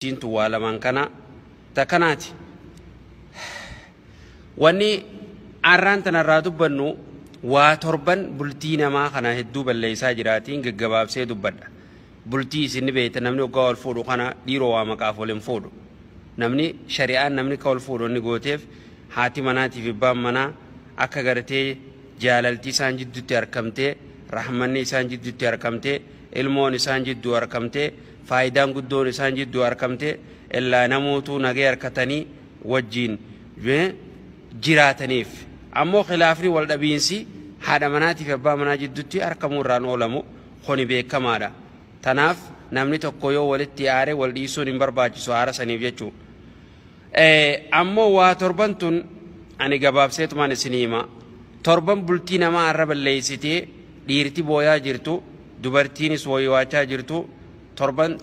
سينتو ولا من كنا تكناتي واني أران تنرادو بنو واتربن بلتينا ما خنا هدو بالليسا جراتين جباب سيدو بدا بلتي سن بيت نمني قول فودو خنا ديرو وامكافولين فودو نمني شريعة نمني قول فودو نيغوتيف هاتي مناتي في بام منا أكا غرتي جالالتي سانجد تركمتي رحمني سانجد تركمتي علموني سانجد تركمتي فايدان قدوني سانجد تركمتي إلا نموتو نغير كتاني وجين جراتنيف أمو خلافري والدبينسي هذا مناتي في بام منا جدتي أركمو ران أولمو خوني بيك كمادا تناف نمني تقويو والتياري والديسو نمبر باجي سوارا سنيف يجو أمو واتربنتون أنا جباب سيت مان سينما تربم بلتينا ما عرب الليسيتي ديرتي بويا جرتو دبرتيني سوي واجا جرتو تربن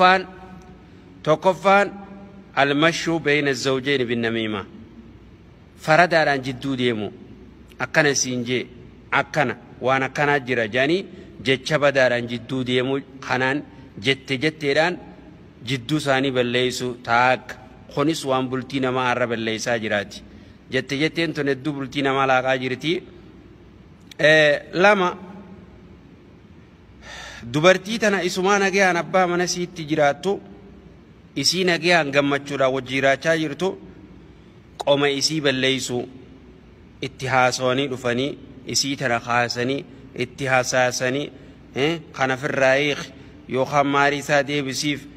توقفان المشو بين الزوجين بالنميمة فرد على جدو ديمو أكنا سينجي أكنا وأنا كنا جرجاني جتشبا داران جدو ديمو خنان جتيران جدو ساني بالليسو تاك خونس وان بلتينا ما عرب الليسا جراتي جتين تندو بلتينا ما لاقا جرتي لما دبرتي تنا إسمان جاء نبأ من سيد تجراتو إسينا جاء نجمع وجيراتها جرتو قوم إسي بالليسو اتهاسوني رفني إسي تنا خاسني اتهاساسني خنا في الرئيق يوخام ماريسا دي بسيف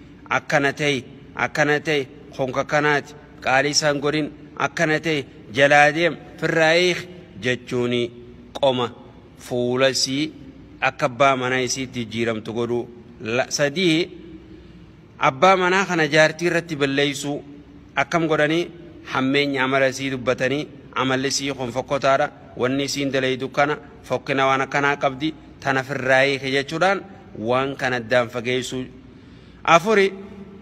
أكنتي خونك كانت قالي سانغورين أكنتي جلاديم في الرئيق جتشوني قوم فولسي أكبا منا يسي تجيرم تقولوا لا سديه أبا منا خنا جارتي رتب الليسو أكم قراني حمين عمل سي دبتني عمل سي خون فكوتارا والنسين دليدو كنا فكنا وانا كنا قبدي تنا في الرئيق جتشوران وان كان الدام فجيسو أفوري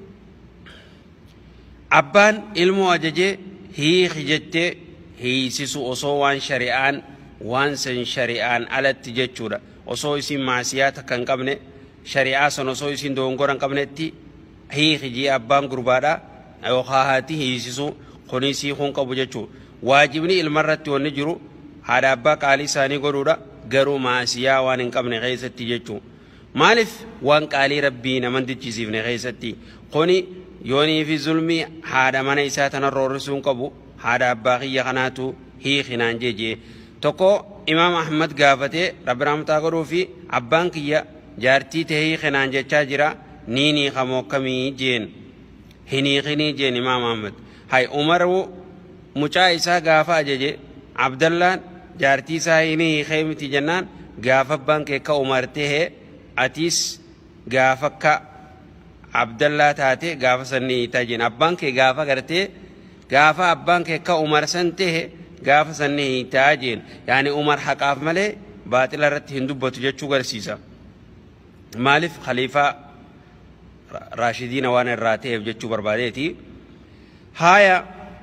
أبان علمو أججي هي خجتة هي سيسو أصو وان شريعان وان سن شريعان على التجتشورا أصو يسين معسيات كان قبنه شريعة سن أصو يسين دونغوران قبنتي هي خجي أبان قربادا أو خاهاتي هي سيسو خونيسي خون قبجتشو واجبني المرة ونجرو هذا أباك علي ساني قرورا قرو معسيا وان قبنه غيث التجتشو مالف وان قالي ربينا من تجيزيف نغيستي قوني يوني في ظلمي هذا من إساتنا الرسول قبو هذا باقي خناتو هي خنان جيجي تكو إمام أحمد قافته رب رحمة قرو في أبان كيا جارتي تهي خنان جيجا جرا نيني خمو كمي جين هني خني جين إمام أحمد هاي عمر مچا إسا قافا جيجي عبد الله جارتي سايني خيمتي جنان قافا بانك كا عمرته أتيس غافك عبد الله تاتي غاف سني تاجين أبانك غافا غرتي غافا أبانك كعمر سنته غاف سني تاجين يعني عمر حقاف ملي باطل رت هندو بتوجه شغل سيسا مالف خليفة راشدين وان الراتي بجد شغل بربادتي هايا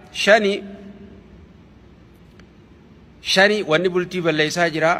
شاني واني بلتي بالليسا جرا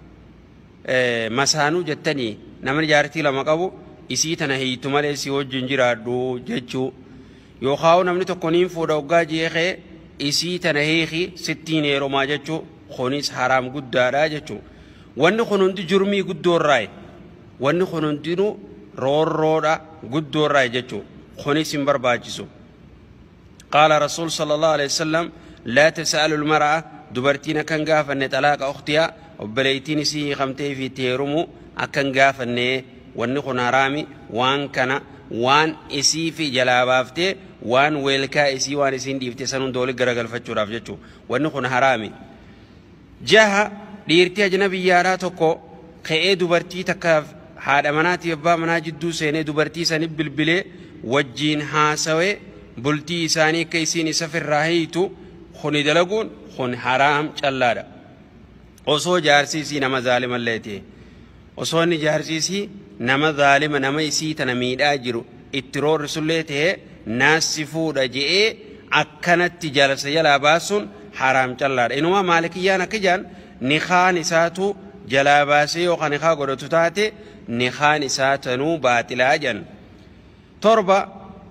مسانو جتني نمن جارتي لما قبو إسي تنهي تمالي سيو جنجرا دو ججو يوخاو نمني تقنين فودوغا جيخي إسي تنهيخي 60 يورو ما ججو خونيس حرام قد دارا ججو وان خنون دي جرمي قد دور راي وان خنون دينو رورا قد دور راي ججو خونيس مبر باجسو قال رسول صلى الله عليه وسلم لا تسأل المرأة دبرتين كان غافا نتلاق أختها وبليتين سي خمتي في تيرمو أكن غافني ونخون رامي وان كان وان إسي في جلابافته وان ويلكا إسي وان إسين ديفتي سنون دولي غرغل فتشو رافجتشو ونخون حرامي جاها ديرتي أجنبي ياراتوكو خيئي دبرتي تكاف هذا مناتي يبا منا جدو سيني دبرتي سنب بالبلي وجين هاسوي بلتي إساني كيسيني سفر راهيتو خوني دلقون خون حرام چلادا osoo jaarsiisii nama zaalima leetee osoo inni jaarsiisii nama zaalima nama isii tana miidhaa jiru itti roorri sullee ta'ee naassi fuudha je'ee akkanatti jalsa jalaa baasuun haraam callaadha. Inuma maalikiyyaan akka jaan nikaan isaatu jalaa baasee yookaan nikaa godhatu taate nikaan isaa tanuu baaxilaa jan. Torba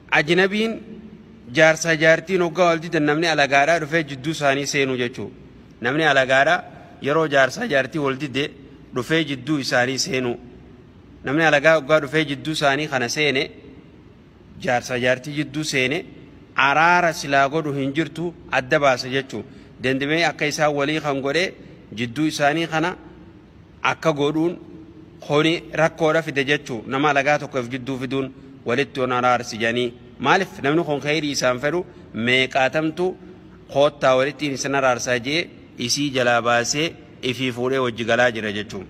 ajnabiin jaarsa jaartiin hoggaa waldidan namni alagaadhaa dhufee jidduu isaanii seenuu jechuu namni alagaadhaa yeroo jaarsa jaartii waldide dhufee jidduu isaanii seenuu namni alagaa hoggaa dhufee jidduu isaanii kana seene jaarsa jaartii jidduu seene araara silaa godhu hin jirtu adda baasa jechuu dandamee akka isaan walii kan godhe jidduu isaanii kana akka godhuun honi rakkoodha fide jechuu nama alagaa tokkoof jidduu fiduun walitti on araarsijanii maalif namni kun khayrii isaan fedhu meeqaatamtu koottaa walitti isin araarsaa jee isii jalaa baasee ifii fuudhee wajji galaa jira jechuun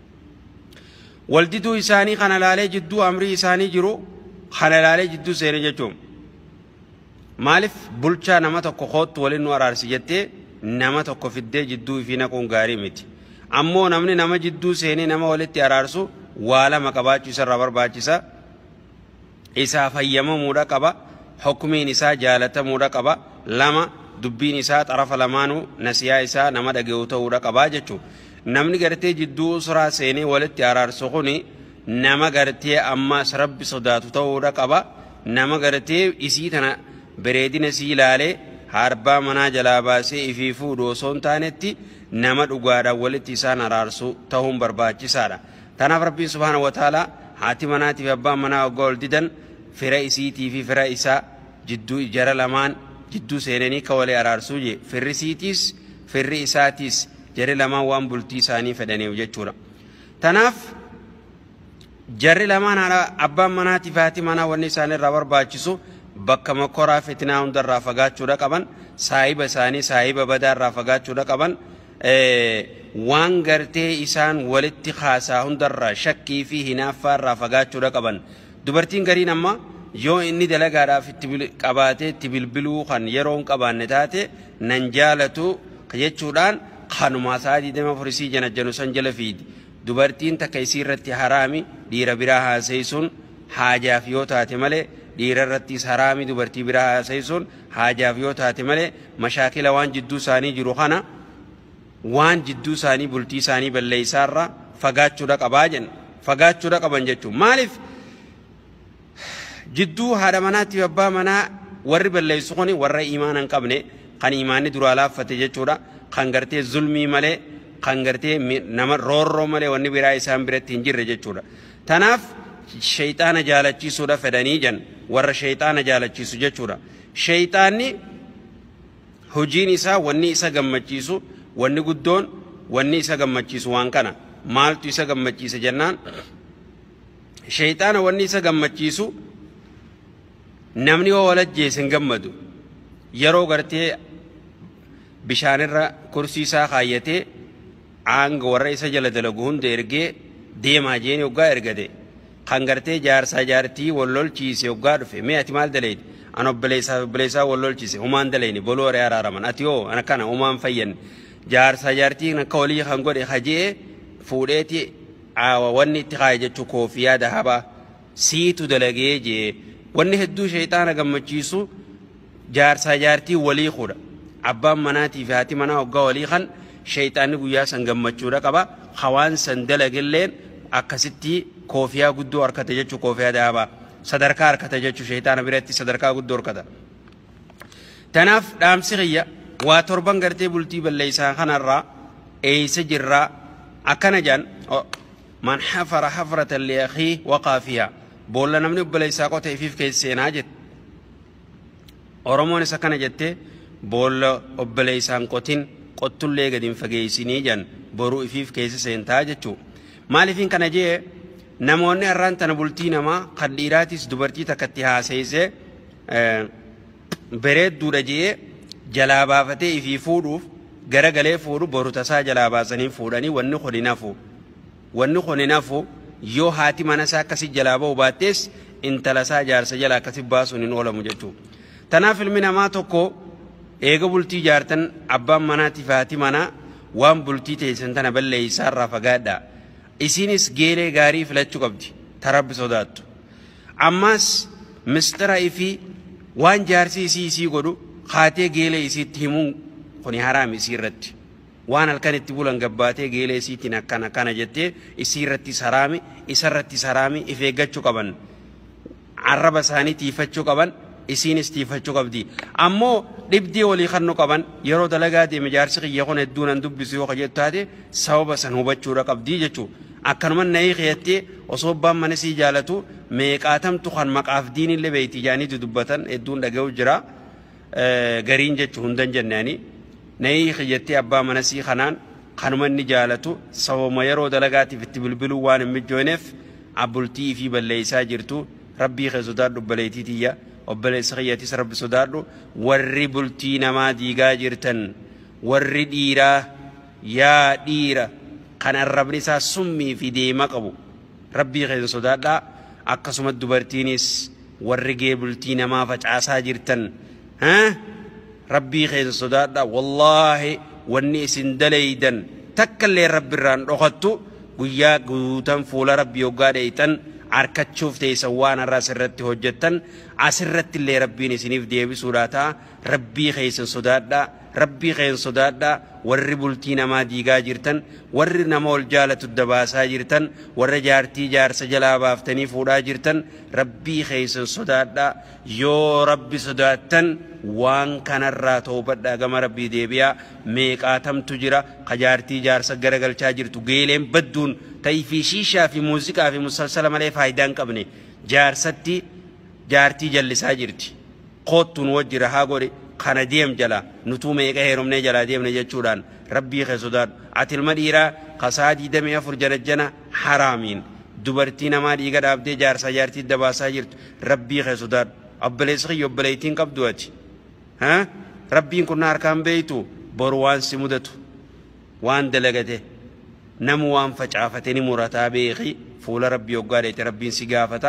waldiduu isaanii kana laalee jidduu amrii isaanii jiru kana laalee jidduu seene jechuun maalif bulchaa nama tokko koottu waliin nu araarsi jettee nama tokko fiddee jidduu ifii naquun gaarii miti ammoo namni nama jidduu seenee nama walitti araarsu waa lama qabaachuu isarraa barbaachisa isaa fayyamamuudha qaba hukumiin isaa jaalatamuudha qaba lama dubbiin isaa xarafa lamaanuu nasiyaa isaa nama dhageewu ta'uudha qaba jechuu namni gartee jidduu suraa seenee walitti araarsu kuni nama gartee ammaas rabbi sodaatu ta'uudha qaba nama gartee isii tana bareedina isii ilaalee harbaa manaa jalaa baasee ifii fuudhu osoo hin taanetti nama dhugaadhaan walitti isaan araarsu ta'uun barbaachisaadha tanaaf rabbiin subhaanahu wa ta'aalaa haati manaatiif abbaan manaa hoggaa ol didan fira isiitii fi fira isaa jidduu jara lamaan jidduu seenanii ka walii araarsuu je firri isiitiis firri isaatiis jarri lamaan waan bultii isaanii fedhaniif jechuudha tanaaf jarri lamaan abbaan manaatiif haati manaa wanni isaanirraa barbaachisu bakka makoraa fitinaa hundarraa fagaachuudha qaban saahiba isaanii saahiba badaarraa fagaachuudha qaban waan gartee isaan walitti khaasaa hundarraa shakkii fi hinaaffaarraa fagaachuudha qaban dubartiin gariin amma yoo inni dalagaadhaaf itti qabaatee itti bilbiluu kan yeroo hin qabaanne taate nan jaalatu jechuudhaan kanuma sa'aatii 24 janajjanu san jala fiidi dubartiin takka isii irratti haraami dhiira biraa haaseeysuun haajaaf yoo taate malee dhiira irrattis haraami dubartii biraa haaseeysuun haajaaf yoo taate malee mashaakila waan jidduu isaanii jiru kana waan jidduu isaanii bultii isaanii balleeysaarraa fagaachuudha qabaa jenna fagaachuudha qaban jechuun maaliif jidduu haadha manaatiif abbaa manaa warri balleessu kuni warra iimaana hin qabne kan iimaanni duraa laaffate jechuudha kan gartee zulmii malee kan gartee nama roorroo malee wanni biraa isaan biratti hin jirre jechuudha tanaaf shayxaana jaalachiisuudha fedhanii jan warra shayxaana jaalachiisu jechuudha shayxaanni hojiin isaa wanni isa gammachiisu wanni guddoon wanni isa gammachiisu waan kana maaltu isa gammachiisa jennaan shayxaana wanni isa gammachiisu namni yoo walajjees hin gammadu yeroo gartee bishaanirra kursii isaa kaayyatee aanga warra isa jala dalagu hunda ergee deemaa jeeni hoggaa ergate kan gartee jaarsaa jaartii wallolchiise hoggaa dhufe mee ati maal daleeti an obboleessaa wallolchiise humaan daleeni boloo waree araaraman ati yoo an akkana humaan fayyanne jaarsaa jaartii akka walii kan godhe hajee fuudheeti wanni itti kaaye jechuu koofiyaa dahabaa siitu dalagee jee wanni hedduu shayxaana gammachiisu jaarsaa jaartii walii kudha abbaan manaatii fi haati manaa hoggaa walii kan shayxaanni guyyaa san gammachuudha qaba hawaan san dalagilleen akkasitti koofiyaa guddoo harkate jechuu koofiyaa dahabaa sadarkaa harkata jechuu shayxaana biratti sadarkaa guddoo harkata tanaaf dhaamsi xiyya waa torban gartee bultii balleeysaa kanarraa eeysa jirraa akkana jaan man hafara hafratan li akhii waqaa fihaa boolla namni obboleessaa qote ifiif keessa seenaa jette oromoon isa kana jettee boolla obboleessaan qotin qottullee gadi hin fageessinii jan boruu ifiif keessa seentaa jechuu maaliifin kana jee namoonni har'aan tana bultii namaa kan dhiiraatis dubartii takkatti haaseessee bareedduudha jee jalaa baafatee ifii fuudhuuf garagalee fuudhu boru tasaa jalaa baasanii fuudhanii wanni kun nafu yoo haati manasaa akkasi jalaa ba'u baattees intalasaa jaarsa jalaa akkasi baasuun hin oolamu jechuudha. Tanaaf ilmi namaa tokko eega bultii jaartan abbaan manaatiif haati manaa waan bultii teessan tana balleessaa irraa fagaadhaa. Isinis geelee gaarii filachuu qabdi tarabbi sodaattu. Ammas mistira ifii waan jaarsi isii godhu haatee geelee isiitti himuun kuni haraami isii irratti. waan halkan itti bulan gabbaatee geelee isiitiin akkana jettee isii irratti saraami isa irratti saraami if eeggachuu qaban عرب ساني تيفتشو قبن إسين استيفتشو قبدي أمو نبدي ولي خنو قبن يرو دلقاتي مجارسي يخون الدون اندب بسيوخ جتاتي سوابا سنوبتشو رقبدي جتشو أكنمن نايخ يتي وصوبا منسي جالتو ميقاتم تخان مقاف دين اللي بيتي جاني تدبتن الدون دقو جرا غرين جتشو هندن جناني نايخ يتي أبا منسي خنان خنمن نجالتو سوما يرو دلقاتي في التبلبلو وان مجونف عبلتي في بليسا جرتو ربي خزودار دبليتي تيا وبليس خياتي سرب سودار ورّي بلتي نما ديغا جرتن ورّي ديرا يا ديرا كان الرب نسا سمي في ديما قبو ربي خيز سودار أقسم الدبرتينيس ورّي جيبلتي نما فجعسا جرتن ها ربي خيز سودار والله والنيس دليدا تكل رب الران رخطو قويا قوتن فول ربي وقاديتن عركت شوف تيسوان الراس الرت هجتن عسرت اللي ربي نسنيف ديبي سوراتا ربي خيس صدادا ربي خيس صدادا وربلتين ما ديغا جرتن ورنا مول جالة الدباسا جرتن ورجارتي جار سجلا بافتني فودا جرتن ربي خيس صدادا يو ربي صداتن وان كان الراتو بدا غما ربي ديبيا ميقاتم تجرا خجارتي جار سغرغل چاجرتو گيلم بدون تاي في شيشة في موسيقى في مسلسل مالي فايدان قبني جارستي جارتي جلسا جرتي قوتون وجر هاغوري خانا ديم جلا نتومي يقهرم نجلا ديم نجچودان ربي خسودان عتل مديرا قصادي دمي افر جرجنا حرامين دبرتينا ما ديغا دابدي جار سجارتي دباسا جرت ربي خسودان ابليسخي يبليتين قبدواتي ها ربي كنا اركان بيتو بروان سمودتو وان دلغته نموان فجعفتني مرتابيخي فول ربي وقالت ربي سقافتا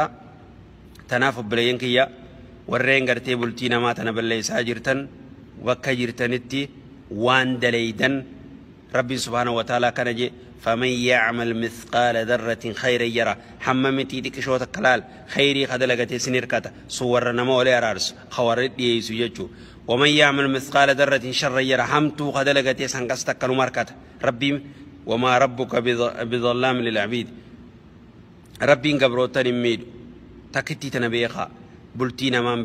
تناف بلين كيا ورين غرتي بلتينا ما تنبلي ساجرتن وكجرتنتي وان دليدن ربي سبحانه وتعالى كنجي فمن يعمل مثقال ذرة خيرا يرى حممتي ديك شوت كلال خيري خدلغتي سنيركاتا صور نمو لي ارارس خوارد يسو يجو ومن يعمل مثقال ذرة شرا يرى حمتو خدلغتي سنقستك مركاتا ربي وما ربك بظلام للعبيد ربي قبروتن ميد تكتي تنبيخا بلتينا من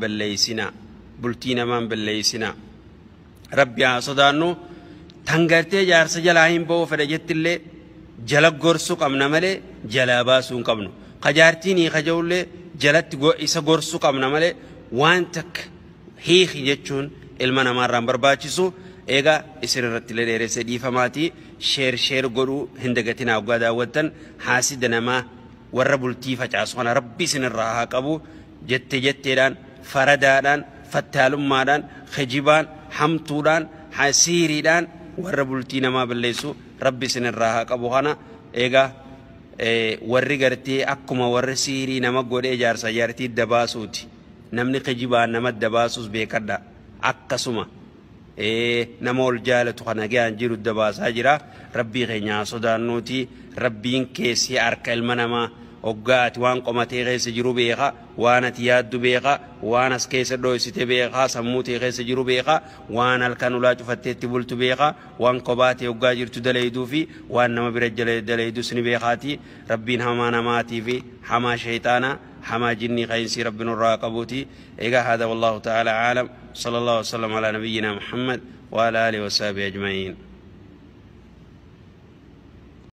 بالليسنا ربي صدانو تنغرتي جارس جلاهين بو فرجت اللي جلق غرسو قمنا ملي جلاباسون قمنو خجارتيني خجولي جلت إسا غرسو قمنا ملي وانتك هيخي جتشون المنا ماران برباچسو إيغا إسر رتلي ريسي دي فماتي شير غرو هندغتنا وقادا وطن حاسدنا ما وربلتي فجاسونا ربي سن الراها قبو جتدان فردادان فتالمادان خجبان حمتودان حسيريدان وربلتي نما بليسو ربي سن الراها قبو خانا إيغا warri gartee akkuma warri siirii nama godhee jaarsa jaartii dabaasuuti namni qijibaan nama dabaasuus beekadha akkasuma nama ol jaalatu kana gaan jiru dabaasaa jira rabbii keenya sodaannuuti rabbiin keessi harka ilma namaa oggaati waan qomatee keessa jiru beeka waan ati yaaddu beeka waan as keessa dhoysite beeka sammuutee keessa jiru beeka waan halkan ulaa cufatteetti bultu beeka waan qobaatee oggaa jirtu daleeyduu fi waan nama bira daleeydus ni beekaati rabbiin hamaa namaatii fi hamaa shayxaanaa hamaa jinnii qaynsii rabbiin irraa qabuuti egaa hada wallahu ta'ala aalam sallallahu alaihi wasallam ala nabiyyina muhammad wa ala alihi wa sahbihi ajma'in